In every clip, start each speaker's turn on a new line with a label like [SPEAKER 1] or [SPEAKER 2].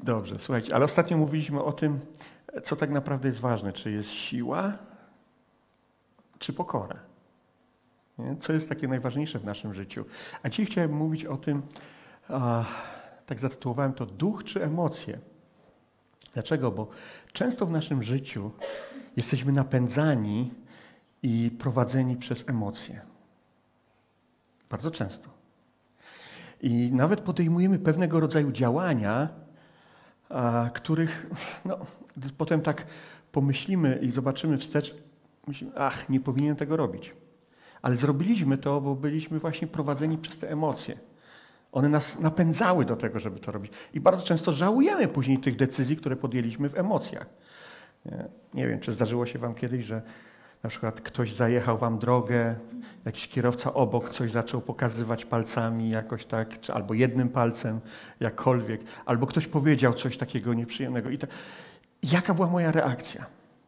[SPEAKER 1] Dobrze, słuchajcie, ale ostatnio mówiliśmy o tym, co tak naprawdę jest ważne. Czy jest siła, czy pokora? Nie? Co jest takie najważniejsze w naszym życiu? A dzisiaj chciałem mówić o tym, tak zatytułowałem to, duch czy emocje. Dlaczego? Bo często w naszym życiu jesteśmy napędzani i prowadzeni przez emocje. Bardzo często. I nawet podejmujemy pewnego rodzaju działania, których potem tak pomyślimy i zobaczymy wstecz, myślimy, nie powinienem tego robić. Ale zrobiliśmy to, bo byliśmy właśnie prowadzeni przez te emocje. One nas napędzały do tego, żeby to robić. I bardzo często żałujemy później tych decyzji, które podjęliśmy w emocjach. Nie wiem, czy zdarzyło się wam kiedyś, że na przykład ktoś zajechał wam drogę, jakiś kierowca obok coś zaczął pokazywać palcami jakoś tak, albo jednym palcem, jakkolwiek, albo ktoś powiedział coś takiego nieprzyjemnego. Jaka była moja reakcja?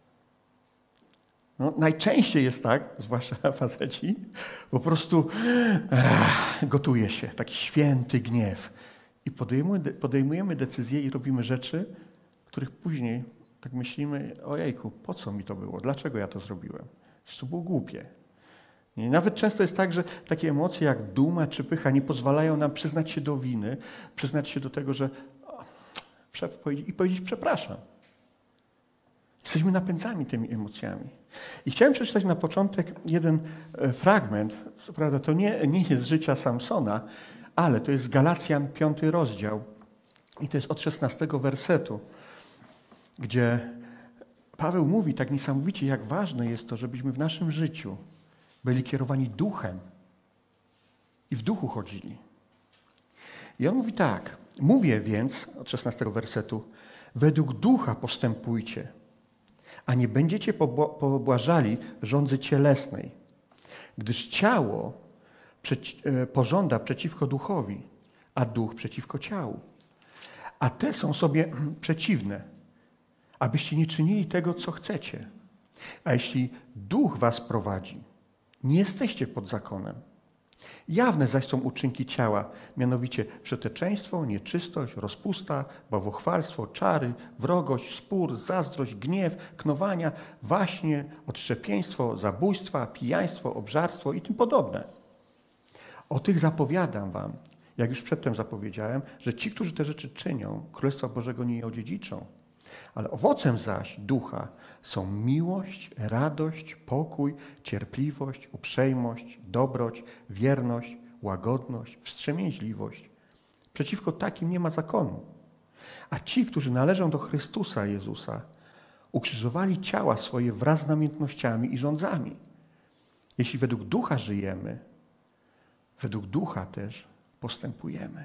[SPEAKER 1] Najczęściej jest tak, zwłaszcza faceci, po prostu gotuje się, taki święty gniew. I podejmujemy decyzje i robimy rzeczy, których później tak myślimy, ojejku, po co mi to było? Dlaczego ja to zrobiłem? Przecież to było głupie. I nawet często jest tak, że takie emocje jak duma czy pycha nie pozwalają nam przyznać się do winy, przyznać się do tego, że i powiedzieć przepraszam. Jesteśmy napędzani tymi emocjami. I chciałem przeczytać na początek jeden fragment. Co prawda to nie jest z życia Samsona, ale to jest Galacjan 5 rozdział. I to jest od 16 wersetu, gdzie Paweł mówi tak niesamowicie, jak ważne jest to, żebyśmy w naszym życiu byli kierowani duchem i w duchu chodzili. I on mówi tak, mówię więc, od 16 wersetu, według ducha postępujcie, a nie będziecie pobłażali żądzy cielesnej, gdyż ciało pożąda przeciwko duchowi, a duch przeciwko ciału. A te są sobie przeciwne, abyście nie czynili tego, co chcecie. A jeśli duch was prowadzi, nie jesteście pod zakonem. Jawne zaś są uczynki ciała, mianowicie wszeteczeństwo, nieczystość, rozpusta, bałwochwalstwo, czary, wrogość, spór, zazdrość, gniew, knowania, waśnie, odszczepieństwo, zabójstwa, pijaństwo, obżarstwo i tym podobne. O tych zapowiadam wam, jak już przedtem zapowiedziałem, że ci, którzy te rzeczy czynią, Królestwa Bożego nie odziedziczą. Ale owocem zaś ducha są miłość, radość, pokój, cierpliwość, uprzejmość, dobroć, wierność, łagodność, wstrzemięźliwość. Przeciwko takim nie ma zakonu. A ci, którzy należą do Chrystusa Jezusa, ukrzyżowali ciała swoje wraz z namiętnościami i rządzami. Jeśli według ducha żyjemy, według ducha też postępujemy.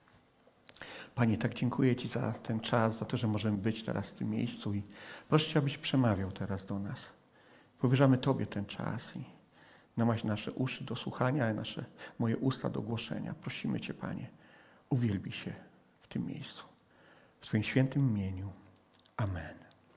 [SPEAKER 1] Panie, tak dziękuję Ci za ten czas, za to, że możemy być teraz w tym miejscu i proszę Cię, abyś przemawiał teraz do nas. Powierzamy Tobie ten czas i namaś nasze uszy do słuchania, a moje usta do głoszenia. Prosimy Cię, Panie, uwielbij się w tym miejscu. W Twoim świętym imieniu. Amen.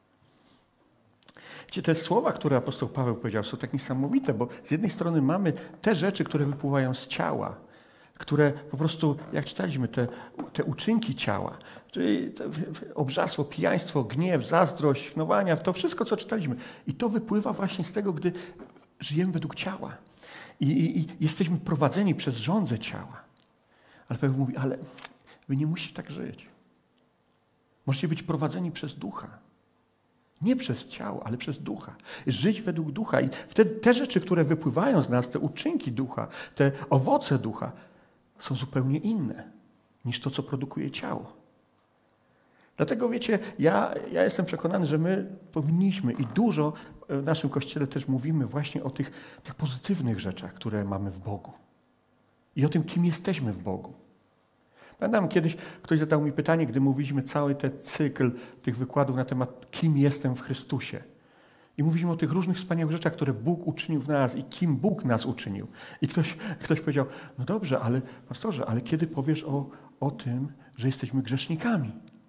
[SPEAKER 1] Wiecie, te słowa, które apostoł Paweł powiedział, są tak niesamowite, bo z jednej strony mamy te rzeczy, które wypływają z ciała, które po prostu, jak czytaliśmy, te uczynki ciała, czyli obżarstwo, pijaństwo, gniew, zazdrość, knowania, to wszystko, co czytaliśmy. I to wypływa właśnie z tego, gdy żyjemy według ciała. I jesteśmy prowadzeni przez żądzę ciała. Ale Paweł mówi, ale wy nie musicie tak żyć. Możecie być prowadzeni przez ducha. Nie przez ciało, ale przez ducha. Żyć według ducha. I wtedy te rzeczy, które wypływają z nas, te uczynki ducha, te owoce ducha, są zupełnie inne niż to, co produkuje ciało. Dlatego wiecie, ja jestem przekonany, że my powinniśmy i dużo w naszym Kościele też mówimy właśnie o tych pozytywnych rzeczach, które mamy w Bogu. I o tym, kim jesteśmy w Bogu. Pamiętam, kiedyś ktoś zadał mi pytanie, gdy mówiliśmy cały ten cykl tych wykładów na temat, kim jestem w Chrystusie. I mówiliśmy o tych różnych wspaniałych rzeczach, które Bóg uczynił w nas i kim Bóg nas uczynił. I ktoś powiedział, no dobrze, ale pastorze, ale kiedy powiesz o tym, że jesteśmy grzesznikami?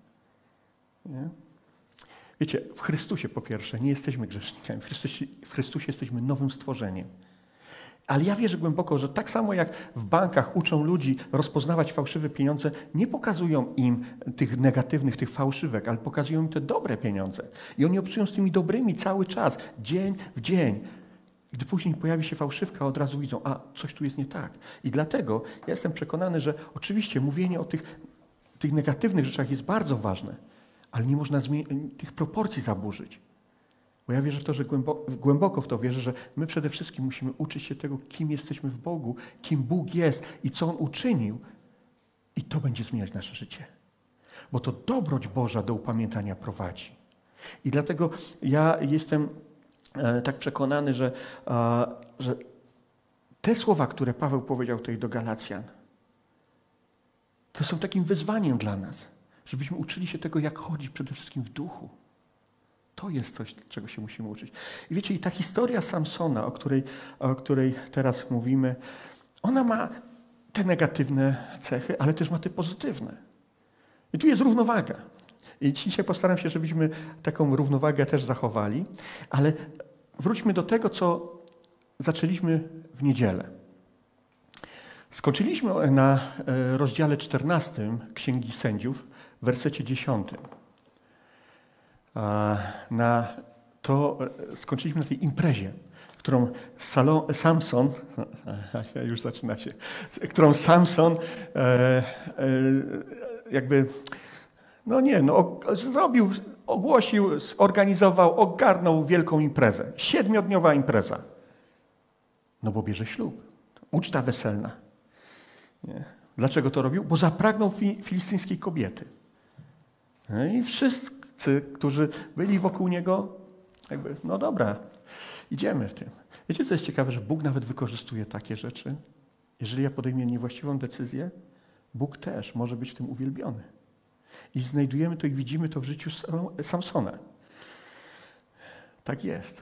[SPEAKER 1] Nie? Wiecie, w Chrystusie po pierwsze nie jesteśmy grzesznikami. W Chrystusie jesteśmy nowym stworzeniem. Ale ja wierzę głęboko, że tak samo jak w bankach uczą ludzi rozpoznawać fałszywe pieniądze, nie pokazują im tych negatywnych, tych fałszywek, ale pokazują im te dobre pieniądze. I oni obcują z tymi dobrymi cały czas, dzień w dzień. Gdy później pojawi się fałszywka, od razu widzą, a coś tu jest nie tak. I dlatego ja jestem przekonany, że oczywiście mówienie o tych negatywnych rzeczach jest bardzo ważne, ale nie można tych proporcji zaburzyć. Bo ja wierzę w to, że głęboko w to wierzę, że my przede wszystkim musimy uczyć się tego, kim jesteśmy w Bogu, kim Bóg jest i co On uczynił. I to będzie zmieniać nasze życie. Bo to dobroć Boża do upamiętania prowadzi. I dlatego ja jestem tak przekonany, że te słowa, które Paweł powiedział tutaj do Galacjan, to są takim wyzwaniem dla nas, żebyśmy uczyli się tego, jak chodzić przede wszystkim w duchu. To jest coś, czego się musimy uczyć. I wiecie, i ta historia Samsona, o której teraz mówimy, ona ma te negatywne cechy, ale też ma te pozytywne. I tu jest równowaga. I dzisiaj postaram się, żebyśmy taką równowagę też zachowali, ale wróćmy do tego, co zaczęliśmy w niedzielę. Skończyliśmy na rozdziale 14 Księgi Sędziów, w wersecie 10. Skończyliśmy na tej imprezie, którą Samson, już zaczyna się, którą Samson zrobił, ogłosił, zorganizował, ogarnął wielką imprezę. 7-dniowa impreza. No bo bierze ślub. Uczta weselna. Nie. Dlaczego to robił? Bo zapragnął filistyńskiej kobiety. No i wszyscy, którzy byli wokół niego, no dobra, idziemy w tym. Wiecie, co jest ciekawe, że Bóg nawet wykorzystuje takie rzeczy. Jeżeli ja podejmę niewłaściwą decyzję, Bóg też może być w tym uwielbiony. I znajdujemy to i widzimy to w życiu Samsona. Tak jest.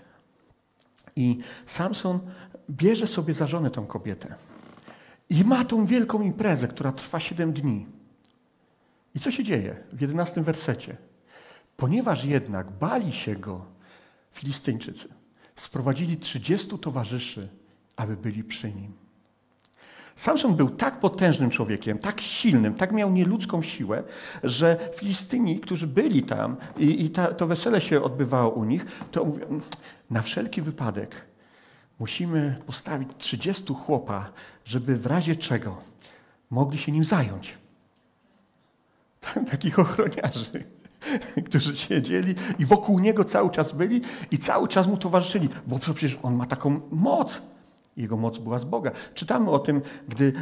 [SPEAKER 1] I Samson bierze sobie za żonę tą kobietę. I ma tą wielką imprezę, która trwa 7 dni. I co się dzieje w 11 wersecie? Ponieważ jednak bali się go Filistyńczycy, sprowadzili 30 towarzyszy, aby byli przy nim. Samson był tak potężnym człowiekiem, tak silnym, tak miał nieludzką siłę, że Filistyni, którzy byli tam i to wesele się odbywało u nich, to mówią, na wszelki wypadek musimy postawić 30 chłopa, żeby w razie czego mogli się nim zająć. Takich ochroniarzy, którzy siedzieli i wokół niego cały czas byli i cały czas mu towarzyszyli, bo przecież on ma taką moc. Jego moc była z Boga. Czytamy o tym, gdy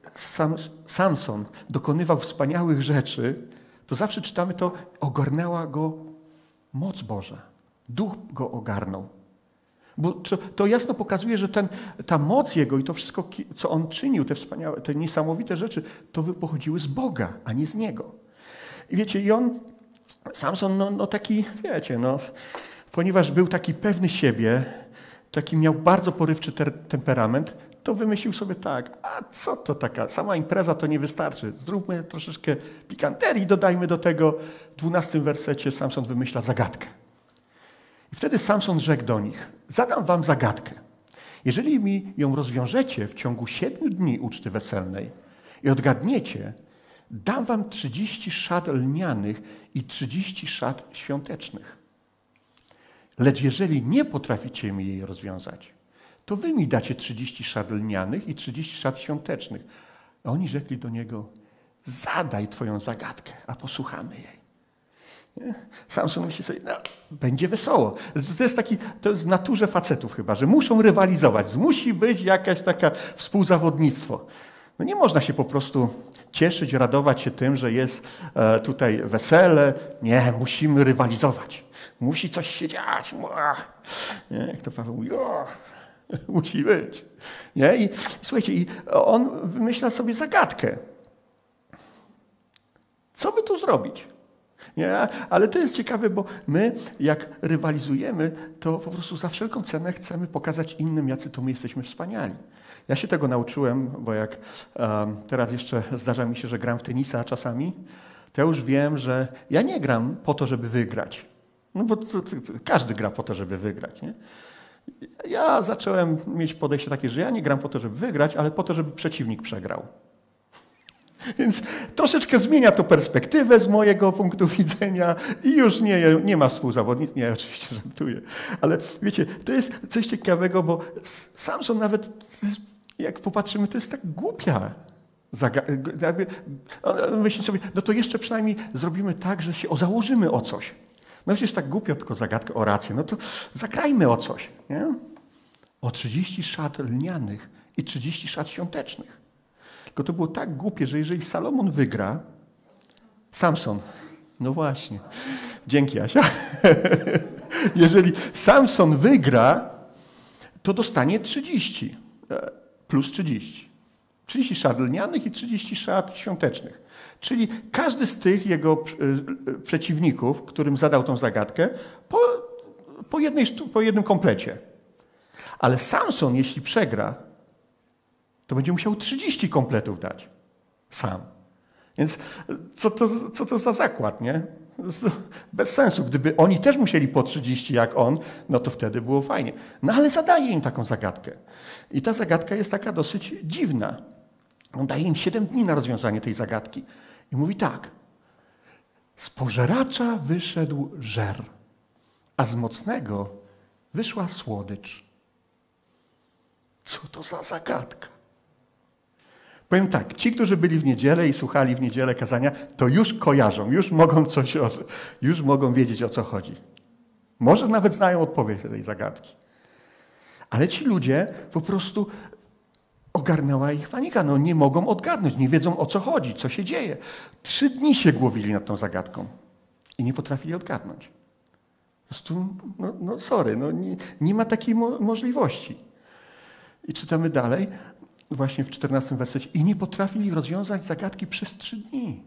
[SPEAKER 1] Samson dokonywał wspaniałych rzeczy, to zawsze czytamy to, ogarnęła go moc Boża. Duch go ogarnął. Bo to jasno pokazuje, że ta moc jego i to wszystko, co on czynił, te wspaniałe, te niesamowite rzeczy, to pochodziły z Boga, a nie z niego. I wiecie, Samson, taki, wiecie, ponieważ był taki pewny siebie, taki miał bardzo porywczy temperament, to wymyślił sobie tak, a co to taka, sama impreza to nie wystarczy. Zróbmy troszeczkę pikanterii, dodajmy do tego. W 12 wersecie Samson wymyśla zagadkę. I wtedy Samson rzekł do nich, zadam wam zagadkę. Jeżeli mi ją rozwiążecie w ciągu 7 dni uczty weselnej i odgadniecie, dam wam 30 szat lnianych i 30 szat świątecznych. Lecz jeżeli nie potraficie mi jej rozwiązać, to wy mi dacie 30 szat lnianych i 30 szat świątecznych. A oni rzekli do niego, zadaj twoją zagadkę, a posłuchamy jej. Nie? Samson myśli sobie, będzie wesoło. To jest w naturze facetów chyba, że muszą rywalizować. Musi być jakaś taka współzawodnictwo. No nie można się po prostu cieszyć, radować się tym, że jest tutaj wesele. Nie, musimy rywalizować. Musi coś się dziać. Nie, jak to Paweł mówi, musi być. Nie? I słuchajcie, on wymyśla sobie zagadkę. Co by tu zrobić? Nie? Ale to jest ciekawe, bo my jak rywalizujemy, to po prostu za wszelką cenę chcemy pokazać innym, jacy to my jesteśmy wspaniali. Ja się tego nauczyłem, bo jak teraz jeszcze zdarza mi się, że gram w tenisa czasami, to ja już wiem, że ja nie gram po to, żeby wygrać. No bo każdy gra po to, żeby wygrać. Nie? Ja zacząłem mieć podejście takie, że ja nie gram po to, żeby wygrać, ale po to, żeby przeciwnik przegrał. Więc troszeczkę zmienia to perspektywę z mojego punktu widzenia i już nie ma współzawodników. Nie, oczywiście żartuję. Ale wiecie, to jest coś ciekawego, bo Samson nawet, jak popatrzymy, to jest tak głupia. Myślę sobie, no to jeszcze przynajmniej zrobimy tak, że się założymy o coś. No przecież tak głupio, tylko zagadkę o rację. No to zagrajmy o coś. Nie? O 30 szat lnianych i 30 szat świątecznych. Tylko to było tak głupie, że jeżeli Salomon wygra, Samson, no właśnie, dzięki Asia, jeżeli Samson wygra, to dostanie 30 plus 30. 30 szat lnianych i 30 szat świątecznych. Czyli każdy z tych jego przeciwników, którym zadał tą zagadkę, po jednym komplecie. Ale Samson, jeśli przegra, to będzie musiał 30 kompletów dać. Sam. Więc co to za zakład, nie? Bez sensu. Gdyby oni też musieli po 30 jak on, no to wtedy było fajnie. No ale zadaje im taką zagadkę. I ta zagadka jest taka dosyć dziwna. On daje im 7 dni na rozwiązanie tej zagadki. I mówi tak. Z pożeracza wyszedł żer, a z mocnego wyszła słodycz. Co to za zagadka? Powiem tak, ci, którzy byli w niedzielę i słuchali w niedzielę kazania, to już kojarzą, już mogą wiedzieć, o co chodzi. Może nawet znają odpowiedź tej zagadki. Ale ci ludzie po prostu ogarnęła ich panika. No nie mogą odgadnąć, nie wiedzą, o co chodzi, co się dzieje. 3 dni się głowili nad tą zagadką i nie potrafili odgadnąć. Po prostu, sorry, nie ma takiej możliwości. I czytamy dalej, właśnie w 14 wersecie. I nie potrafili rozwiązać zagadki przez 3 dni.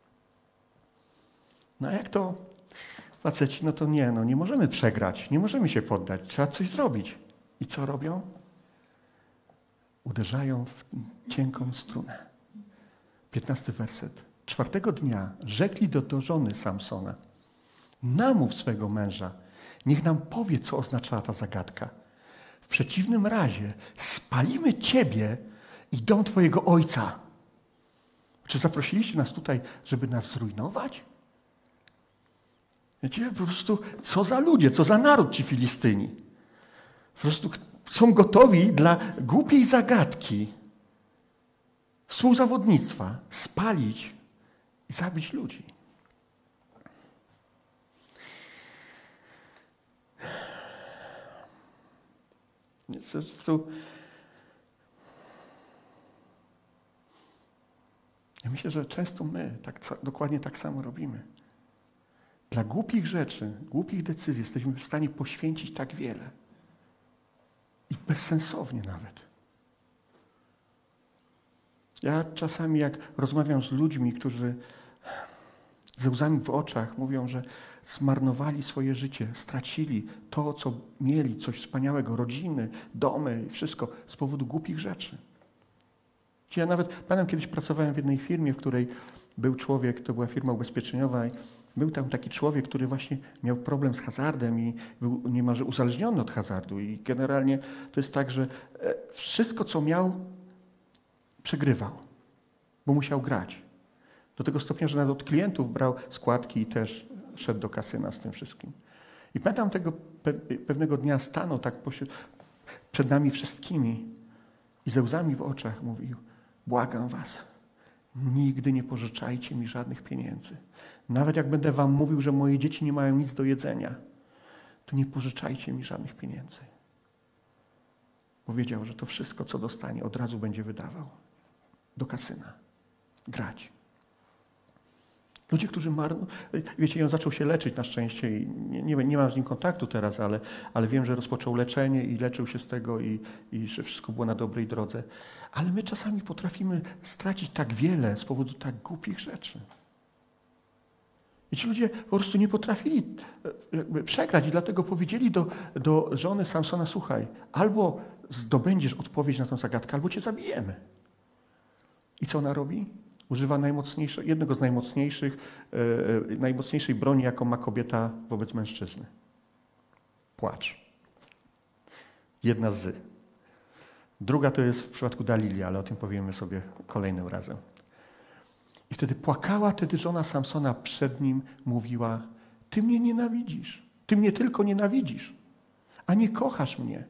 [SPEAKER 1] No a jak to faceci, no to nie możemy przegrać, nie możemy się poddać, trzeba coś zrobić. I co robią? Uderzają w cienką strunę. 15 werset. 4 dnia rzekli do żony Samsona: namów swego męża, niech nam powie, co oznaczała ta zagadka. W przeciwnym razie spalimy ciebie i dom twojego ojca. Czy zaprosiliście nas tutaj, żeby nas zrujnować? Wiecie, po prostu co za ludzie, co za naród ci Filistyni. Po prostu są gotowi dla głupiej zagadki, współzawodnictwa, spalić i zabić ludzi. Ja myślę, że często my dokładnie tak samo robimy. Dla głupich rzeczy, głupich decyzji jesteśmy w stanie poświęcić tak wiele. I bezsensownie nawet. Ja czasami, jak rozmawiam z ludźmi, którzy ze łzami w oczach mówią, że zmarnowali swoje życie, stracili to, co mieli, coś wspaniałego, rodziny, domy i wszystko z powodu głupich rzeczy. Ja nawet, pamiętam, kiedyś pracowałem w jednej firmie, w której był człowiek, to była firma ubezpieczeniowa i był tam taki człowiek, który właśnie miał problem z hazardem i był niemalże uzależniony od hazardu. I generalnie to jest tak, że wszystko, co miał, przegrywał, bo musiał grać. Do tego stopnia, że nawet od klientów brał składki i też szedł do kasyna z tym wszystkim. I pamiętam tego pewnego dnia stanął tak przed nami wszystkimi i ze łzami w oczach mówił: błagam was, nigdy nie pożyczajcie mi żadnych pieniędzy. Nawet jak będę wam mówił, że moje dzieci nie mają nic do jedzenia, to nie pożyczajcie mi żadnych pieniędzy. Powiedział, że to wszystko, co dostanie, od razu będzie wydawał do kasyna. Grać. Ludzie, którzy wiecie, on zaczął się leczyć na szczęście i nie mam z nim kontaktu teraz, ale wiem, że rozpoczął leczenie i leczył się z tego i że wszystko było na dobrej drodze. Ale my czasami potrafimy stracić tak wiele z powodu tak głupich rzeczy. I ci ludzie po prostu nie potrafili przegrać i dlatego powiedzieli do żony Samsona: słuchaj, albo zdobędziesz odpowiedź na tę zagadkę, albo cię zabijemy. I co ona robi? Używa jednego z najmocniejszej broni, jaką ma kobieta wobec mężczyzny. Płacz. Jedna z. Druga to jest w przypadku Dalili, ale o tym powiemy sobie kolejnym razem. I wtedy płakała żona Samsona przed nim, mówiła: ty mnie nienawidzisz, ty mnie tylko nienawidzisz, a nie kochasz mnie.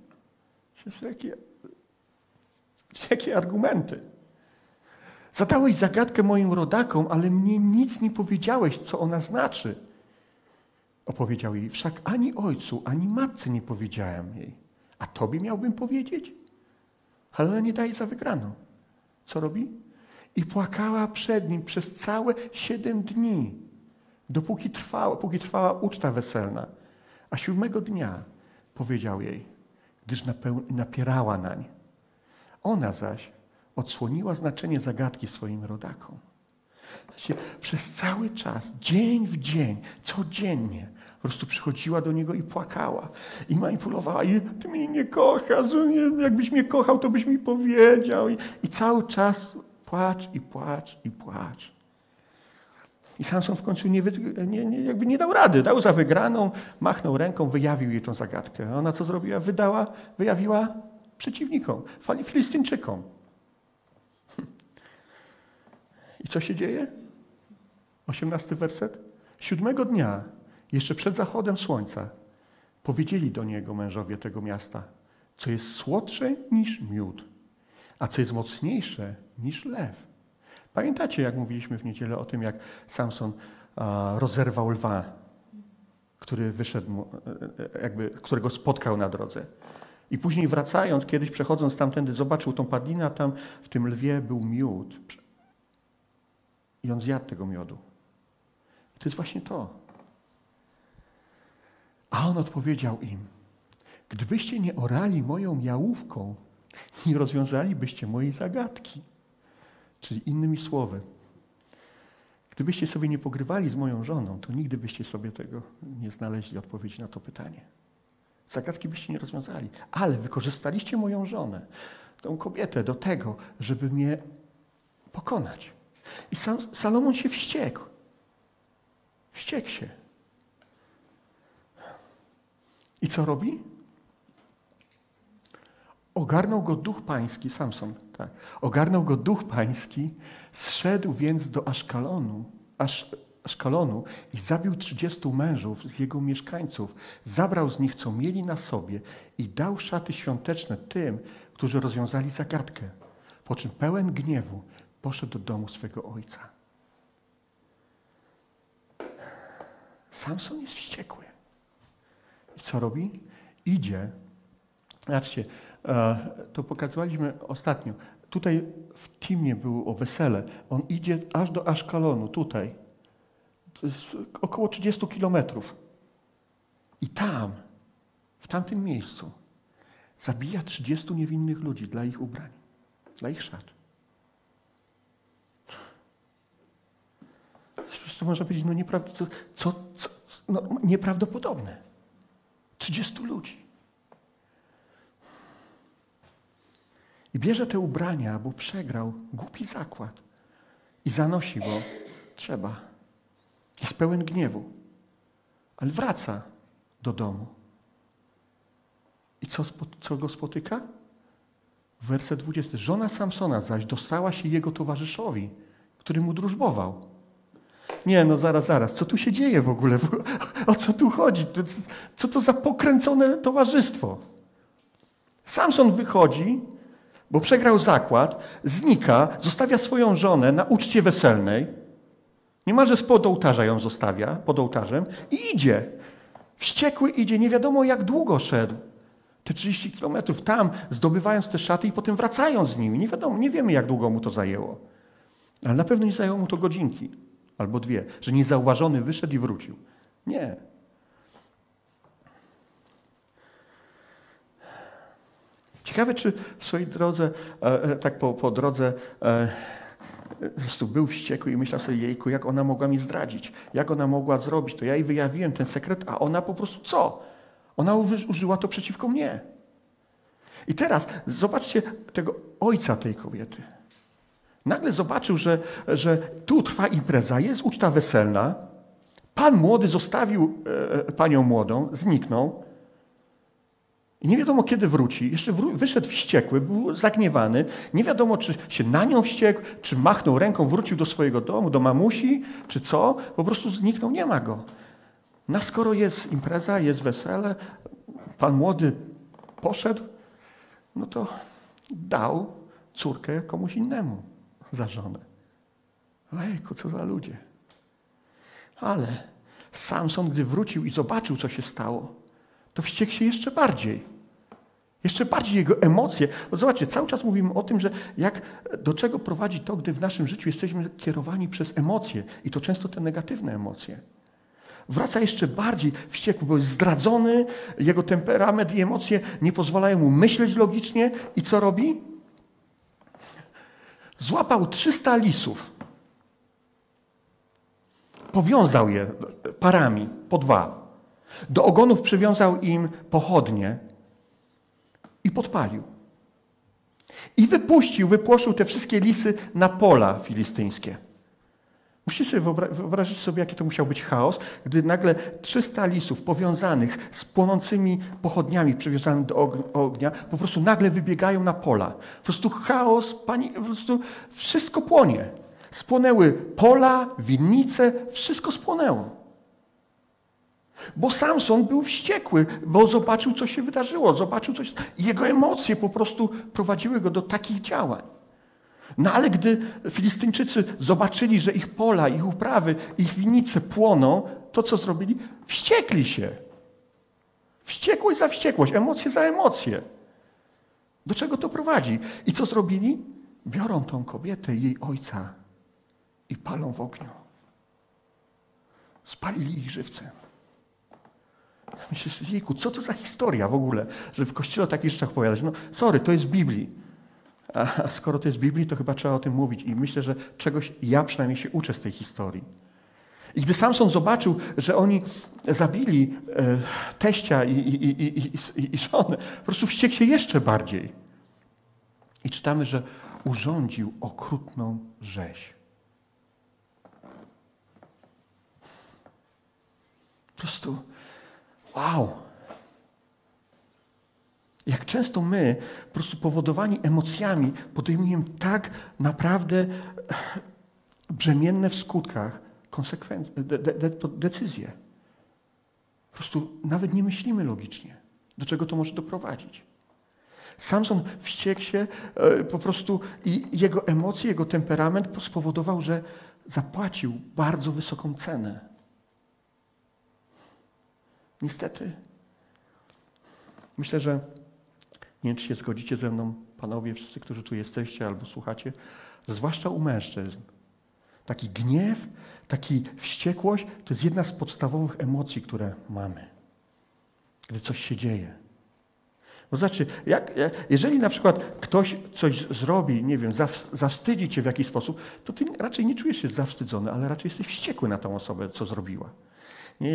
[SPEAKER 1] Jakie argumenty? Zadałeś zagadkę moim rodakom, ale mnie nic nie powiedziałeś, co ona znaczy. Opowiedział jej: wszak ani ojcu, ani matce nie powiedziałem jej. A tobie miałbym powiedzieć? Ale ona nie daje za wygraną. Co robi? I płakała przed nim przez całe 7 dni, póki trwała uczta weselna. A 7 dnia powiedział jej, gdyż napierała nań. Ona zaś odsłoniła znaczenie zagadki swoim rodakom. Przez cały czas, dzień w dzień, codziennie po prostu przychodziła do niego i płakała. I manipulowała. I ty mnie nie kochasz. Jakbyś mnie kochał, to byś mi powiedział. I cały czas płacz i płacz i płacz. I Samson w końcu jakby nie dał rady. Dał za wygraną, machnął ręką, wyjawił jej tą zagadkę. A ona co zrobiła? Wyjawiła przeciwnikom, Filistyńczykom. I co się dzieje? 18 werset. 7 dnia, jeszcze przed zachodem słońca, powiedzieli do niego mężowie tego miasta, co jest słodsze niż miód, a co jest mocniejsze niż lew. Pamiętacie, jak mówiliśmy w niedzielę o tym, jak Samson rozerwał lwa, który wyszedł, którego spotkał na drodze. I później wracając, kiedyś przechodząc tamtędy, zobaczył tą padlinę, a tam w tym lwie był miód. I on zjadł tego miodu. I to jest właśnie to. A on odpowiedział im: gdybyście nie orali moją jałówką, nie rozwiązalibyście mojej zagadki. Czyli innymi słowy, gdybyście sobie nie pogrywali z moją żoną, to nigdy byście sobie tego nie znaleźli odpowiedzi na to pytanie. Zagadki byście nie rozwiązali. Ale wykorzystaliście moją żonę, tą kobietę, do tego, żeby mnie pokonać. I Salomon się wściekł. Wściekł się. I co robi? Ogarnął go duch pański, Samson, tak. Ogarnął go duch pański, zszedł więc do Aszkalonu i zabił 30 mężów z jego mieszkańców. Zabrał z nich, co mieli na sobie i dał szaty świąteczne tym, którzy rozwiązali zagadkę. Po czym pełen gniewu poszedł do domu swego ojca. Samson jest wściekły. I co robi? Idzie. Zobaczcie, to pokazywaliśmy ostatnio. Tutaj w Timnie było wesele. On idzie aż do Aszkalonu, tutaj. To jest około 30 kilometrów. I tam, w tamtym miejscu, zabija 30 niewinnych ludzi dla ich ubrań, dla ich szat. To można powiedzieć, nieprawdopodobne. 30 ludzi. I bierze te ubrania, bo przegrał głupi zakład. I zanosi go. Trzeba. Jest pełen gniewu. Ale wraca do domu. I co go spotyka? Werset 20. Żona Samsona zaś dostała się jego towarzyszowi, który mu drużbował. Nie, no zaraz. Co tu się dzieje w ogóle? O co tu chodzi? Co to za pokręcone towarzystwo? Samson wychodzi, bo przegrał zakład, znika, zostawia swoją żonę na uczcie weselnej. Niemalże spod ołtarza ją zostawia, pod ołtarzem i idzie. Wściekły idzie, nie wiadomo jak długo szedł. Te 30 kilometrów tam, zdobywając te szaty i potem wracając z nimi. Nie wiadomo, nie wiemy jak długo mu to zajęło. Ale na pewno nie zajęło mu to godzinki. Albo 2, że niezauważony wyszedł i wrócił. Nie. Ciekawe, czy w swojej drodze, tak po drodze, po prostu był wściekły i myślał sobie, jejku, jak ona mogła mi zdradzić? Jak ona mogła zrobić to? Ja jej wyjawiłem ten sekret, a ona po prostu co? Ona użyła to przeciwko mnie. I teraz zobaczcie tego ojca tej kobiety. Nagle zobaczył, że tu trwa impreza, jest uczta weselna. Pan młody zostawił panią młodą, zniknął. I nie wiadomo, kiedy wróci. Jeszcze wyszedł wściekły, był zagniewany. Nie wiadomo, czy się na nią wściekł, czy machnął ręką, wrócił do swojego domu, do mamusi, czy co. Po prostu zniknął, nie ma go. No skoro jest impreza, jest wesele, pan młody poszedł, no to dał córkę komuś innemu za żonę. Ojku, co za ludzie. Ale Samson, gdy wrócił i zobaczył, co się stało, to wściekł się jeszcze bardziej. Jeszcze bardziej jego emocje. Bo zobaczcie, cały czas mówimy o tym, że do czego prowadzi to, gdy w naszym życiu jesteśmy kierowani przez emocje. I to często te negatywne emocje. Wraca jeszcze bardziej wściekły, bo jest zdradzony, jego temperament i emocje nie pozwalają mu myśleć logicznie. I co robi? Złapał 300 lisów. Powiązał je parami, po 2. Do ogonów przywiązał im pochodnie i podpalił. I wypłoszył te wszystkie lisy na pola filistyńskie. Musicie sobie wyobrazić sobie, jaki to musiał być chaos, gdy nagle 300 lisów powiązanych z płonącymi pochodniami przywiązanych do ognia po prostu nagle wybiegają na pola. Po prostu chaos, po prostu wszystko płonie. Spłonęły pola, winnice, wszystko spłonęło. Bo Samson był wściekły, bo zobaczył, co się wydarzyło. Jego emocje po prostu prowadziły go do takich działań. No ale gdy Filistyńczycy zobaczyli, że ich pola, ich uprawy, ich winnice płoną, to co zrobili? Wściekli się. Wściekłość za wściekłość, emocje za emocje. Do czego to prowadzi? I co zrobili? Biorą tą kobietę i jej ojca i palą w ogniu. Spalili ich żywcem. Myślisz, jejku, co to za historia w ogóle, że w Kościele o takich rzeczach opowiadać? No, sorry, to jest w Biblii. A skoro to jest w Biblii, to chyba trzeba o tym mówić. I myślę, że czegoś ja przynajmniej się uczę z tej historii. I gdy Samson zobaczył, że oni zabili teścia i żonę, po prostu wściekł się jeszcze bardziej. I czytamy, że urządził okrutną rzeź. Po prostu wow! Jak często my, po prostu powodowani emocjami, podejmujemy tak naprawdę brzemienne w skutkach decyzje. Po prostu nawet nie myślimy logicznie, do czego to może doprowadzić. Samson wściekł się po prostu i jego emocje, jego temperament spowodował, że zapłacił bardzo wysoką cenę. Niestety, myślę, że nie wiem, czy się zgodzicie ze mną, panowie, wszyscy, którzy tu jesteście albo słuchacie, że zwłaszcza u mężczyzn, taki gniew, taki wściekłość, to jest jedna z podstawowych emocji, które mamy, gdy coś się dzieje. Bo zobaczcie, jeżeli na przykład ktoś coś zrobi, nie wiem, zawstydzi cię w jakiś sposób, to ty raczej nie czujesz się zawstydzony, ale raczej jesteś wściekły na tą osobę, co zrobiła. Nie,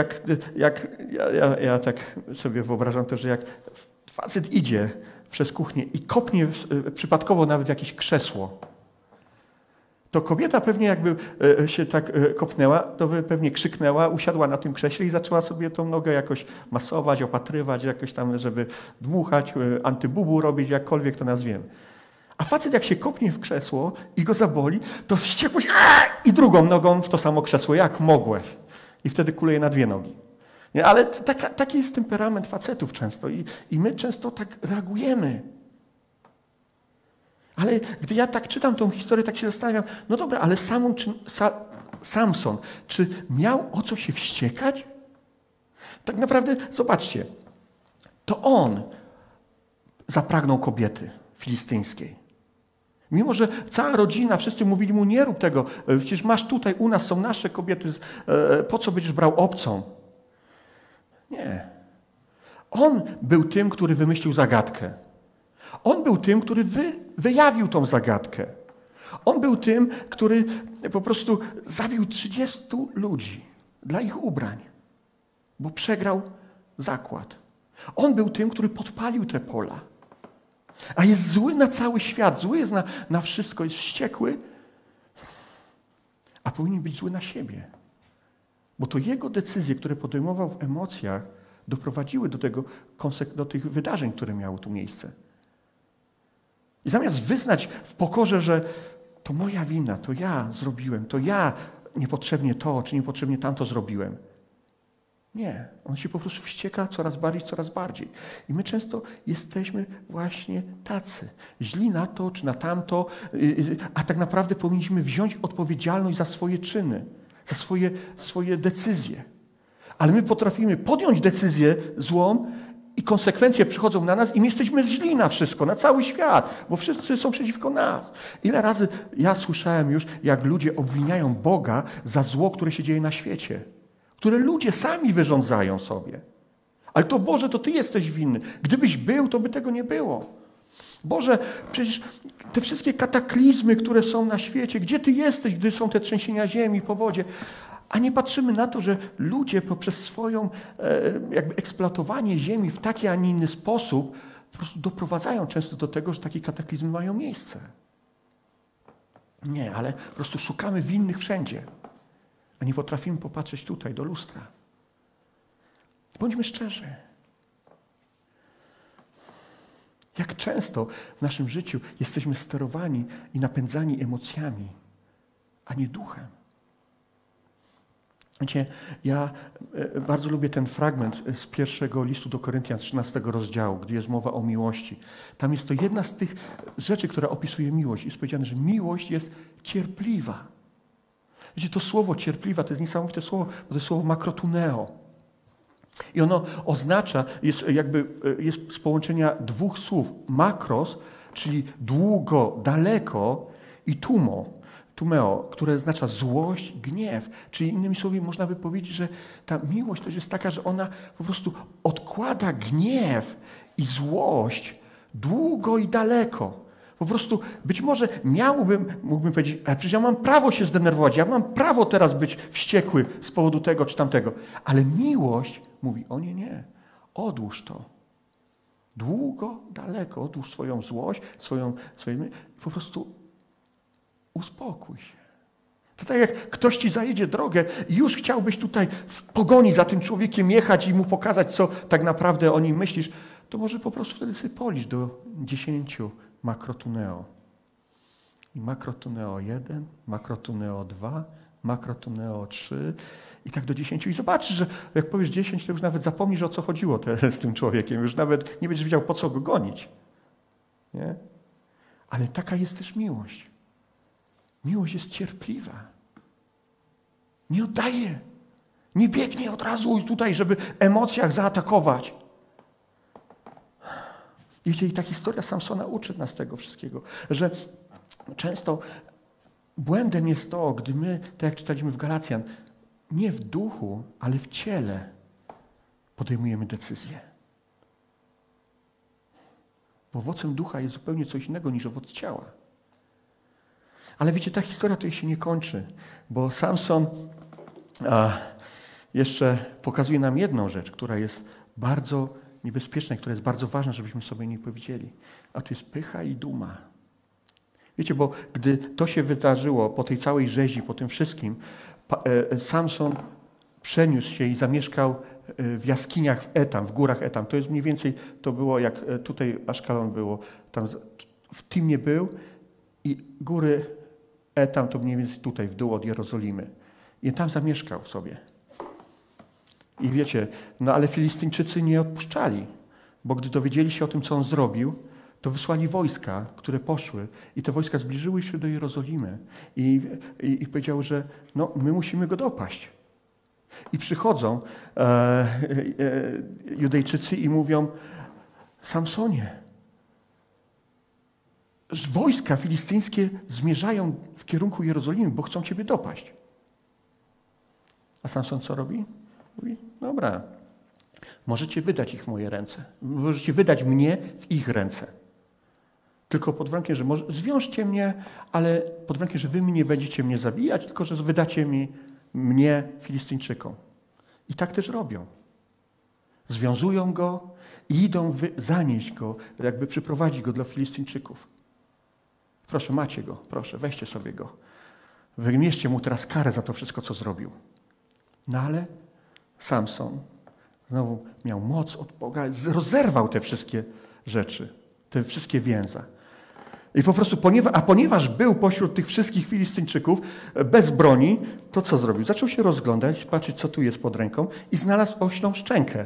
[SPEAKER 1] ja tak sobie wyobrażam to, że jak facet idzie przez kuchnię i kopnie przypadkowo nawet jakieś krzesło, to kobieta pewnie jakby się tak kopnęła, to by pewnie krzyknęła, usiadła na tym krześle i zaczęła sobie tą nogę jakoś masować, opatrywać, jakoś tam, żeby dmuchać, antybubu robić, jakkolwiek to nazwiemy. A facet jak się kopnie w krzesło i go zaboli, to wściekłość i drugą nogą w to samo krzesło, jak mogłeś. I wtedy kuleje na 2 nogi. Nie? Ale taki jest temperament facetów często i my często tak reagujemy. Ale gdy ja tak czytam tą historię, tak się zastanawiam, no dobra, ale Samson, czy miał o co się wściekać? Tak naprawdę, zobaczcie, to on zapragnął kobiety filistyńskiej. Mimo że cała rodzina, wszyscy mówili mu, nie rób tego, przecież masz tutaj, u nas są nasze kobiety, po co będziesz brał obcą? Nie. On był tym, który wymyślił zagadkę. On był tym, który wyjawił tą zagadkę. On był tym, który po prostu zabił 30 ludzi dla ich ubrań, bo przegrał zakład. On był tym, który podpalił te pola. A jest zły na cały świat, zły jest na wszystko, jest wściekły, a powinien być zły na siebie. Bo to jego decyzje, które podejmował w emocjach, doprowadziły do tych wydarzeń, które miały tu miejsce. I zamiast wyznać w pokorze, że to moja wina, to ja zrobiłem, to ja niepotrzebnie to, czy niepotrzebnie tamto zrobiłem. Nie, on się po prostu wścieka coraz bardziej. I my często jesteśmy właśnie tacy. Źli na to, czy na tamto, a tak naprawdę powinniśmy wziąć odpowiedzialność za swoje czyny, za swoje decyzje. Ale my potrafimy podjąć decyzję złą i konsekwencje przychodzą na nas i my jesteśmy źli na wszystko, na cały świat, bo wszyscy są przeciwko nas. Ile razy ja słyszałem już, jak ludzie obwiniają Boga za zło, które się dzieje na świecie, które ludzie sami wyrządzają sobie. Ale to Boże, to Ty jesteś winny. Gdybyś był, to by tego nie było. Boże, przecież te wszystkie kataklizmy, które są na świecie, gdzie Ty jesteś, gdy są te trzęsienia ziemi, powodzie? A nie patrzymy na to, że ludzie poprzez swoją jakby eksploatowanie ziemi w taki, a nie inny sposób po prostu doprowadzają często do tego, że takie kataklizmy mają miejsce. Nie, ale po prostu szukamy winnych wszędzie, a nie potrafimy popatrzeć tutaj, do lustra. Bądźmy szczerzy. Jak często w naszym życiu jesteśmy sterowani i napędzani emocjami, a nie duchem. Wiecie, ja bardzo lubię ten fragment z pierwszego listu do Koryntian, 13 rozdziału, gdzie jest mowa o miłości. Tam jest to jedna z tych rzeczy, która opisuje miłość. Jest powiedziane, że miłość jest cierpliwa. Wiecie, to słowo cierpliwa to jest niesamowite słowo, bo to jest słowo makrotuneo. I ono oznacza, jest z połączenia dwóch słów. Makros, czyli długo, daleko i tumeo, które oznacza złość, gniew. Czyli innymi słowy można by powiedzieć, że ta miłość to jest taka, że ona po prostu odkłada gniew i złość długo i daleko. Po prostu być może mógłbym powiedzieć, ale przecież ja mam prawo się zdenerwować, ja mam prawo teraz być wściekły z powodu tego czy tamtego. Ale miłość mówi, o nie, odłóż to. Długo, daleko, odłóż swoją złość, po prostu uspokój się. To tak jak ktoś ci zajedzie drogę i już chciałbyś tutaj w pogoni za tym człowiekiem jechać i mu pokazać, co tak naprawdę o nim myślisz, to może po prostu wtedy sobie policz do 10 makrotuneo. I makrotuneo 1, makrotuneo 2, makrotuneo 3 i tak do 10. I zobaczysz, że jak powiesz 10, to już nawet zapomnisz, o co chodziło z tym człowiekiem. Już nawet nie będziesz wiedział, po co go gonić. Nie? Ale taka jest też miłość. Miłość jest cierpliwa. Nie oddaje. Nie biegnie od razu tutaj, żeby w emocjach zaatakować. I ta historia Samsona uczy nas tego wszystkiego, że często błędem jest to, gdy my, tak jak czytaliśmy w Galacjan, nie w duchu, ale w ciele podejmujemy decyzje. Bo owocem ducha jest zupełnie coś innego niż owoc ciała. Ale wiecie, ta historia tutaj się nie kończy, bo Samson jeszcze pokazuje nam jedną rzecz, która jest bardzo niebezpieczna i która jest bardzo ważna, żebyśmy sobie nie powiedzieli. A to jest pycha i duma. Wiecie, bo gdy to się wydarzyło po tej całej rzezi, po tym wszystkim, Samson przeniósł się i zamieszkał w jaskiniach w Etam, w górach Etam. To jest mniej więcej, to było jak tutaj Aszkalon było, tam w Timnie był i góry Etam to mniej więcej tutaj w dół od Jerozolimy. I tam zamieszkał sobie. I wiecie, no ale Filistyńczycy nie odpuszczali, bo gdy dowiedzieli się o tym, co on zrobił, to wysłali wojska, które poszły i te wojska zbliżyły się do Jerozolimy i powiedziały, że no, my musimy go dopaść. I przychodzą Judejczycy i mówią, Samsonie, wojska filistyńskie zmierzają w kierunku Jerozolimy, bo chcą ciebie dopaść. A Samson co robi? Mówi, dobra, możecie wydać ich w moje ręce. Możecie wydać mnie w ich ręce. Tylko pod warunkiem, że zwiążcie mnie, ale pod warunkiem, że wy nie będziecie mnie zabijać, tylko że wydacie mnie Filistyńczykom. I tak też robią. Związują go i idą zanieść go, jakby przyprowadzić go dla Filistyńczyków. Proszę, macie go, proszę, weźcie sobie go. Wymierzcie mu teraz karę za to wszystko, co zrobił. No ale Samson Znowu miał moc od Boga, rozerwał te wszystkie rzeczy, te wszystkie więzy. I po prostu, ponieważ był pośród tych wszystkich Filistyńczyków bez broni, to co zrobił? Zaczął się rozglądać, patrzeć, co tu jest pod ręką i znalazł oślą szczękę.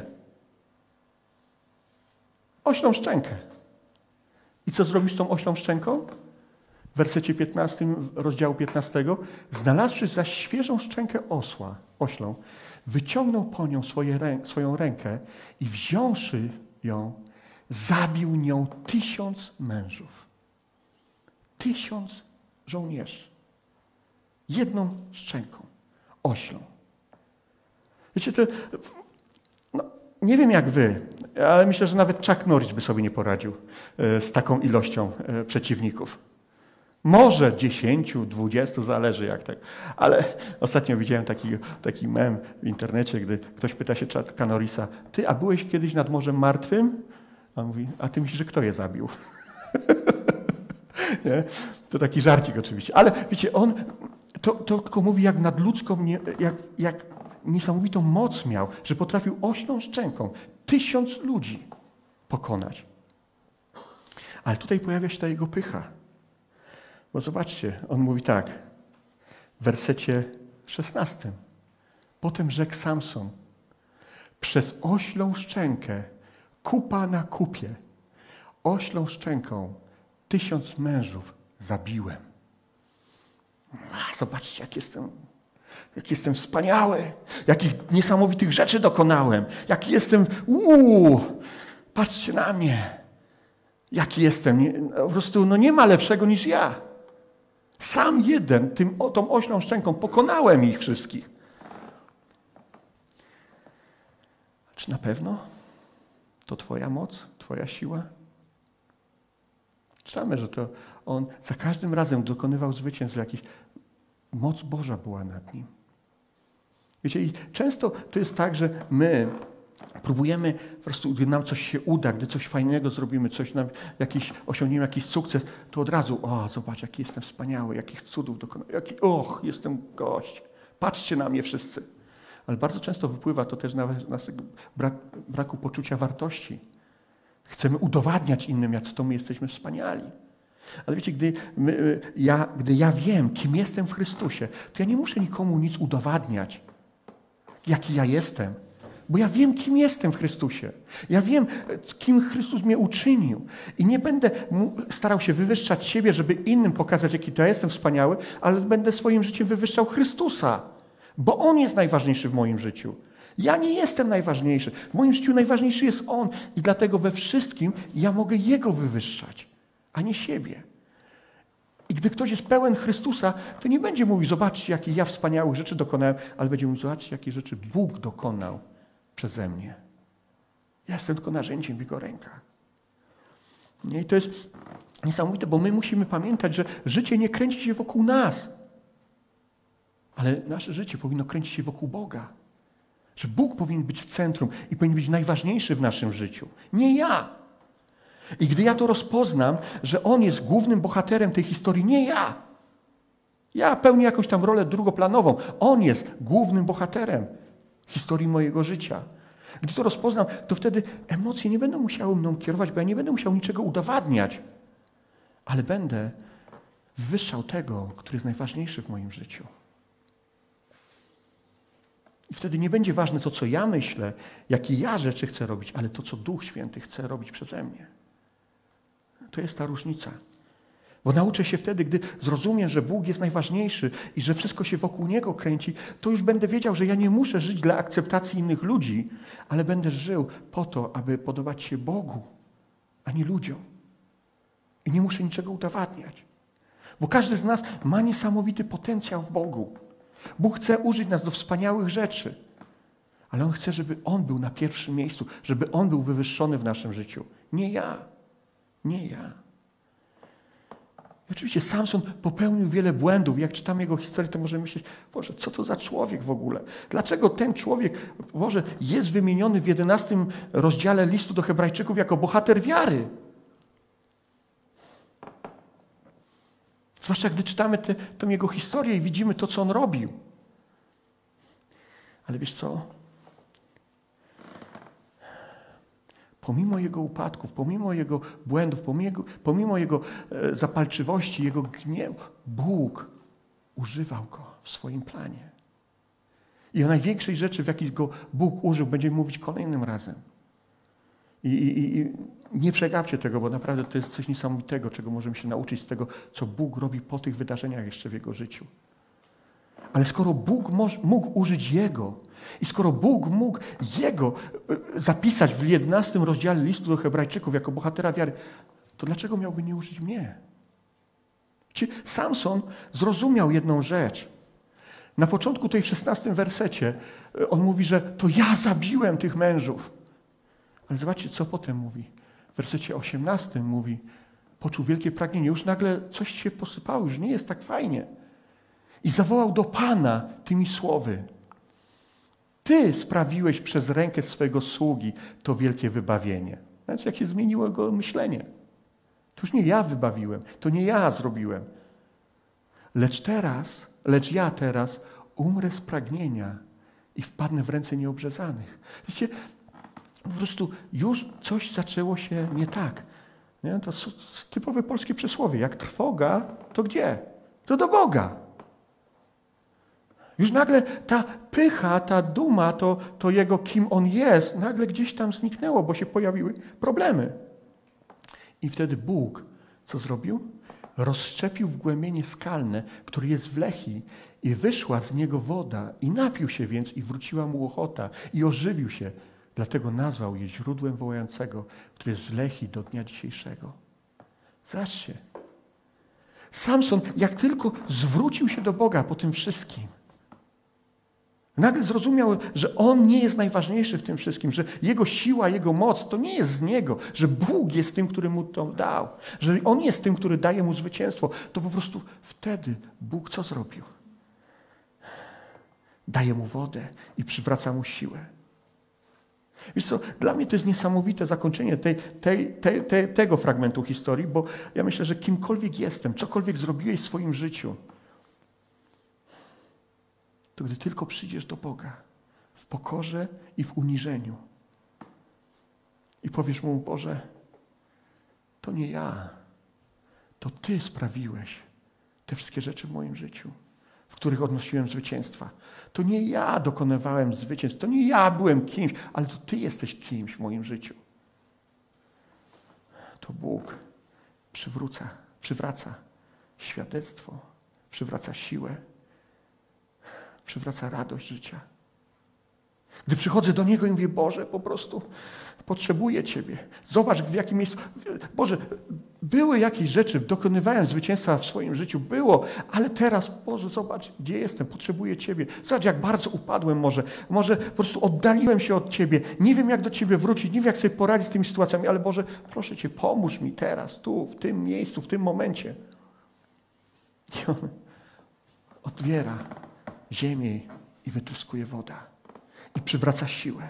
[SPEAKER 1] Oślą szczękę. I co zrobił z tą oślą szczęką? W wersecie 15, rozdziału 15. Znalazłszy zaś świeżą szczękę oślą, wyciągnął po nią swoją rękę i wziąwszy ją, zabił nią 1000 mężów. 1000 żołnierzy. Jedną szczęką, oślą. Wiecie, nie wiem jak wy, ale myślę, że nawet Chuck Norris by sobie nie poradził z taką ilością przeciwników. Może 10, 20, zależy jak tak. Ale ostatnio widziałem taki mem w internecie, gdy ktoś pyta się Chucka Norrisa, ty, a byłeś kiedyś nad Morzem Martwym? A on mówi, a ty myślisz, że kto je zabił? Nie? To taki żarcik oczywiście. Ale wiecie, on to tylko mówi, jak nadludzką, jak niesamowitą moc miał, że potrafił oślą szczęką 1000 ludzi pokonać. Ale tutaj pojawia się ta jego pycha. Bo zobaczcie, on mówi tak, w wersecie 16. Potem rzekł Samson, przez oślą szczękę, kupa na kupie, oślą szczęką 1000 mężów zabiłem. Zobaczcie, jak jestem wspaniały, jakich niesamowitych rzeczy dokonałem, jaki jestem, patrzcie na mnie, jaki jestem, po prostu nie ma lepszego niż ja. Sam jeden, tą oślą szczęką pokonałem ich wszystkich. Czy na pewno to Twoja moc, Twoja siła? Czytamy, że to on za każdym razem dokonywał zwycięstw, moc Boża była nad nim. Wiecie, i często to jest tak, że my próbujemy po prostu, gdy nam coś się uda, gdy coś fajnego zrobimy, osiągniemy jakiś sukces, to od razu, zobacz, jaki jestem wspaniały, jakich cudów dokonałem, jestem gość. Patrzcie na mnie wszyscy. Ale bardzo często wypływa to też na naszego braku poczucia wartości. Chcemy udowadniać innym, jak to my jesteśmy wspaniali. Ale wiecie, gdy ja wiem, kim jestem w Chrystusie, to ja nie muszę nikomu nic udowadniać, jaki ja jestem. Bo ja wiem, kim jestem w Chrystusie. Ja wiem, kim Chrystus mnie uczynił. I nie będę starał się wywyższać siebie, żeby innym pokazać, jaki to ja jestem wspaniały, ale będę swoim życiem wywyższał Chrystusa. Bo On jest najważniejszy w moim życiu. Ja nie jestem najważniejszy. W moim życiu najważniejszy jest On. I dlatego we wszystkim ja mogę Jego wywyższać, a nie siebie. I gdy ktoś jest pełen Chrystusa, to nie będzie mówił, zobaczcie, jakie ja wspaniałych rzeczy dokonałem, ale będzie mówił, zobaczcie, jakie rzeczy Bóg dokonał przeze mnie. Ja jestem tylko narzędziem w Jego rękach. I to jest niesamowite, bo my musimy pamiętać, że życie nie kręci się wokół nas, ale nasze życie powinno kręcić się wokół Boga. Że Bóg powinien być w centrum i powinien być najważniejszy w naszym życiu. Nie ja. I gdy ja to rozpoznam, że On jest głównym bohaterem tej historii, nie ja. Ja pełnię jakąś tam rolę drugoplanową. On jest głównym bohaterem historii mojego życia. Gdy to rozpoznam, to wtedy emocje nie będą musiały mną kierować, bo ja nie będę musiał niczego udowadniać, ale będę wywyższał tego, który jest najważniejszy w moim życiu. I wtedy nie będzie ważne to, co ja myślę, jakie ja rzeczy chcę robić, ale to, co Duch Święty chce robić przeze mnie. To jest ta różnica. Bo nauczę się wtedy, gdy zrozumiem, że Bóg jest najważniejszy i że wszystko się wokół Niego kręci, to już będę wiedział, że ja nie muszę żyć dla akceptacji innych ludzi, ale będę żył po to, aby podobać się Bogu, a nie ludziom. I nie muszę niczego udowadniać. Bo każdy z nas ma niesamowity potencjał w Bogu. Bóg chce użyć nas do wspaniałych rzeczy, ale On chce, żeby On był na pierwszym miejscu, żeby On był wywyższony w naszym życiu. Nie ja. Nie ja. I oczywiście Samson popełnił wiele błędów. Jak czytamy jego historię, to możemy myśleć, Boże, co to za człowiek w ogóle? Dlaczego ten człowiek, Boże, jest wymieniony w 11 rozdziale listu do Hebrajczyków jako bohater wiary? Zwłaszcza gdy czytamy tę jego historię i widzimy to, co on robił. Ale wiesz co? Pomimo jego upadków, pomimo jego błędów, pomimo jego zapalczywości, jego gniewu, Bóg używał go w swoim planie. I o największej rzeczy, w jakiej go Bóg użył, będziemy mówić kolejnym razem. I nie przegapcie tego, bo naprawdę to jest coś niesamowitego, czego możemy się nauczyć z tego, co Bóg robi po tych wydarzeniach jeszcze w jego życiu. Ale skoro Bóg mógł użyć Jego i skoro Bóg mógł Jego zapisać w 11 rozdziale listu do Hebrajczyków jako bohatera wiary, to dlaczego miałby nie użyć mnie? Samson zrozumiał jedną rzecz. Na początku tej w 16 wersecie on mówi, że to ja zabiłem tych mężów. Ale zobaczcie, co potem mówi. W wersecie 18 mówi, poczuł wielkie pragnienie. Już nagle coś się posypało, już nie jest tak fajnie. I zawołał do Pana tymi słowy. Ty sprawiłeś przez rękę swego sługi to wielkie wybawienie. Znaczy, jak się zmieniło jego myślenie. To już nie ja wybawiłem, to nie ja zrobiłem. Lecz ja teraz umrę z pragnienia i wpadnę w ręce nieobrzezanych. Wiecie, po prostu już coś zaczęło się nie tak. Nie? To typowe polskie przysłowie. Jak trwoga, to gdzie? To do Boga. Już nagle ta pycha, ta duma, to jego, kim on jest, nagle gdzieś tam zniknęło, bo się pojawiły problemy. I wtedy Bóg co zrobił? Rozszczepił wgłębienie skalne, które jest w Lehi, i wyszła z niego woda, i napił się więc, i wróciła mu ochota, i ożywił się. Dlatego nazwał je źródłem wołającego, które jest w Lehi do dnia dzisiejszego. Zobaczcie. Samson, jak tylko zwrócił się do Boga po tym wszystkim, nagle zrozumiał, że on nie jest najważniejszy w tym wszystkim, że jego siła, jego moc to nie jest z niego, że Bóg jest tym, który mu to dał, że on jest tym, który daje mu zwycięstwo. To po prostu wtedy Bóg co zrobił? Daje mu wodę i przywraca mu siłę. Wiesz co, dla mnie to jest niesamowite zakończenie tego fragmentu historii, bo ja myślę, że kimkolwiek jestem, cokolwiek zrobiłeś w swoim życiu, to gdy tylko przyjdziesz do Boga w pokorze i w uniżeniu i powiesz mu, Boże, to nie ja, to Ty sprawiłeś te wszystkie rzeczy w moim życiu, w których odnosiłem zwycięstwa. To nie ja dokonywałem zwycięstw, to nie ja byłem kimś, ale to Ty jesteś kimś w moim życiu. To Bóg przywraca świadectwo, przywraca siłę, przywraca radość życia. Gdy przychodzę do Niego i mówię, Boże, po prostu potrzebuję Ciebie. Zobacz, w jakim miejscu. Boże, były jakieś rzeczy, dokonywałem zwycięstwa w swoim życiu, było, ale teraz, Boże, zobacz, gdzie jestem, potrzebuję Ciebie. Zobacz, jak bardzo upadłem może po prostu oddaliłem się od Ciebie, nie wiem, jak do Ciebie wrócić, nie wiem, jak sobie poradzić z tymi sytuacjami, ale Boże, proszę Cię, pomóż mi teraz, tu, w tym miejscu, w tym momencie. I On otwiera ziemię i wytryskuje woda. I przywraca siłę.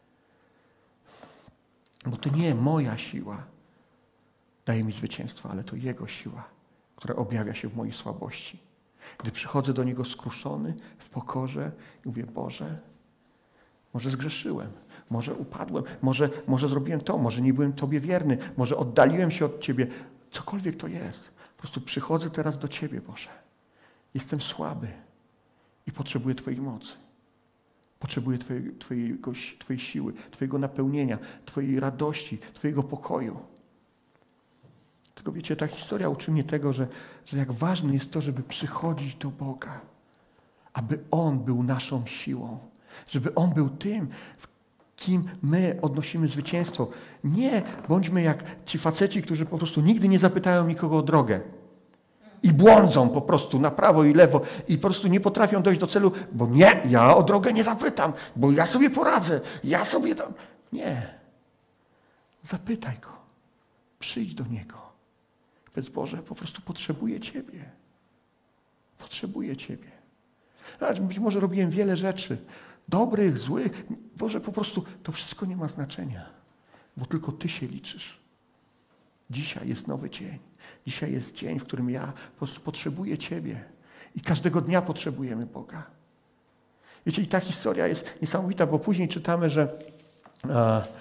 [SPEAKER 1] Bo to nie moja siła daje mi zwycięstwo, ale to Jego siła, która objawia się w mojej słabości. Gdy przychodzę do Niego skruszony, w pokorze i mówię, Boże, może zgrzeszyłem, może upadłem, może zrobiłem to, może nie byłem Tobie wierny, może oddaliłem się od Ciebie. Cokolwiek to jest. Po prostu przychodzę teraz do Ciebie, Boże. Jestem słaby i potrzebuję Twojej mocy. Potrzebuję Twojej siły, Twojego napełnienia, Twojej radości, Twojego pokoju. Tylko wiecie, ta historia uczy mnie tego, że jak ważne jest to, żeby przychodzić do Boga, aby On był naszą siłą, żeby On był tym, w kim my odnosimy zwycięstwo. Nie bądźmy jak ci faceci, którzy po prostu nigdy nie zapytają nikogo o drogę. I błądzą po prostu na prawo i lewo i po prostu nie potrafią dojść do celu, bo nie, ja o drogę nie zapytam, bo ja sobie poradzę, ja sobie dam. Nie. Zapytaj Go. Przyjdź do Niego. Powiedz, Boże, po prostu potrzebuję Ciebie. Potrzebuję Ciebie. Być może robiłem wiele rzeczy, dobrych, złych. Boże, po prostu to wszystko nie ma znaczenia, bo tylko Ty się liczysz. Dzisiaj jest nowy dzień. Dzisiaj jest dzień, w którym ja po prostu potrzebuję Ciebie. I każdego dnia potrzebujemy Boga. Wiecie, i ta historia jest niesamowita, bo później czytamy, że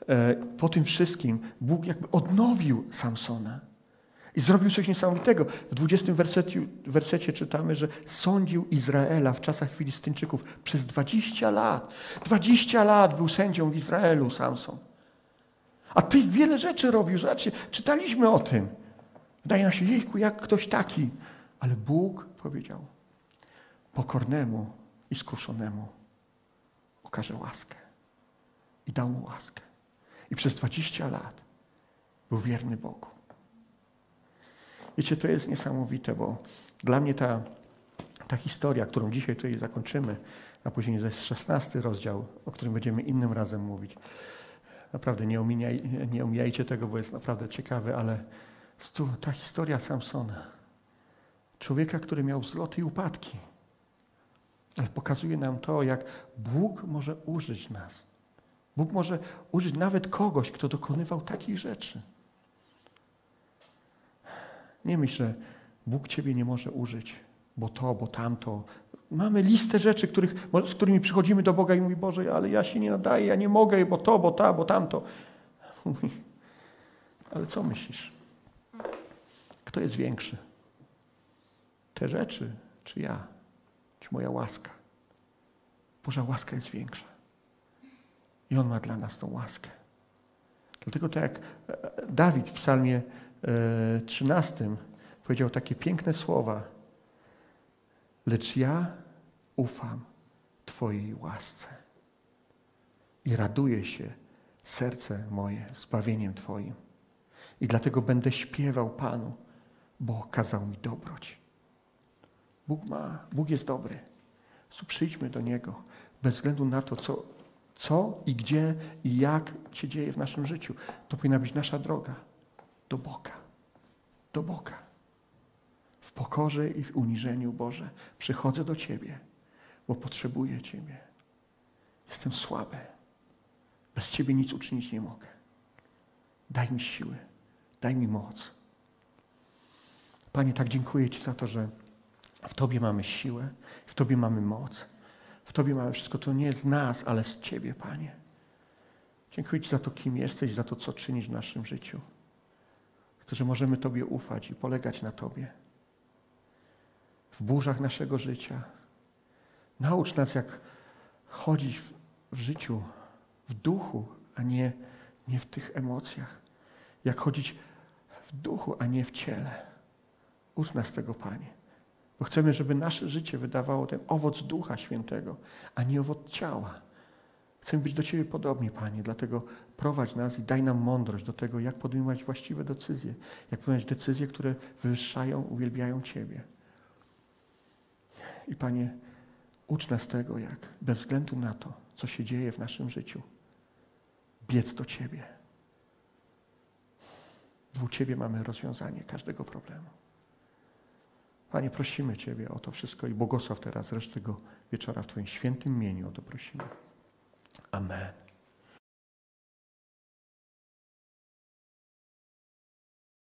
[SPEAKER 1] po tym wszystkim Bóg jakby odnowił Samsona i zrobił coś niesamowitego. W 20 wersecie czytamy, że sądził Izraela w czasach Filistyńczyków przez 20 lat. 20 lat był sędzią w Izraelu Samson. A tych wiele rzeczy robił. Zobaczcie, czytaliśmy o tym. Wydaje nam się, jejku, jak ktoś taki. Ale Bóg powiedział, pokornemu i skruszonemu okaże łaskę. I dał mu łaskę. I przez 20 lat był wierny Bogu. Wiecie, to jest niesamowite, bo dla mnie ta historia, którą dzisiaj tutaj zakończymy, a później jest 16 rozdział, o którym będziemy innym razem mówić. Naprawdę nie omijajcie tego, bo jest naprawdę ciekawy, ale ta historia Samsona, człowieka, który miał wzloty i upadki, ale pokazuje nam to, jak Bóg może użyć nas. Bóg może użyć nawet kogoś, kto dokonywał takich rzeczy. Nie myśl, że Bóg ciebie nie może użyć, bo to, bo tamto. Mamy listę rzeczy, z którymi przychodzimy do Boga i mówi, Boże, ale ja się nie nadaję, ja nie mogę, bo to, bo tamto. Ale co myślisz? Kto jest większy? Te rzeczy, czy ja? Czy moja łaska? Boża łaska jest większa. I On ma dla nas tą łaskę. Dlatego tak jak Dawid w psalmie 13 powiedział takie piękne słowa. Lecz ja ufam Twojej łasce i raduje się serce moje zbawieniem Twoim. I dlatego będę śpiewał Panu, bo okazał mi dobroć. Bóg jest dobry. Przyjdźmy do Niego bez względu na to, co i gdzie i jak się dzieje w naszym życiu. To powinna być nasza droga do Boga. Do Boga. W pokorze i w uniżeniu, Boże, przychodzę do Ciebie, bo potrzebuję Ciebie. Jestem słaby. Bez Ciebie nic uczynić nie mogę. Daj mi siły. Daj mi moc. Panie, tak dziękuję Ci za to, że w Tobie mamy siłę, w Tobie mamy moc. W Tobie mamy wszystko, to nie z nas, ale z Ciebie, Panie. Dziękuję Ci za to, kim jesteś, za to, co czynisz w naszym życiu. Za to, że możemy Tobie ufać i polegać na Tobie. W burzach naszego życia. Naucz nas, jak chodzić w życiu, w duchu, a nie w tych emocjach. Jak chodzić w duchu, a nie w ciele. Ucz nas tego, Panie. Bo chcemy, żeby nasze życie wydawało ten owoc Ducha Świętego, a nie owoc ciała. Chcemy być do Ciebie podobni, Panie. Dlatego prowadź nas i daj nam mądrość do tego, jak podejmować właściwe decyzje. Jak podejmować decyzje, które wywyższają, uwielbiają Ciebie. I Panie, ucz nas tego, jak bez względu na to, co się dzieje w naszym życiu, biec do Ciebie. W Ciebie mamy rozwiązanie każdego problemu. Panie, prosimy Ciebie o to wszystko i błogosław teraz resztę tego wieczora w Twoim świętym imieniu. O to prosimy. Amen.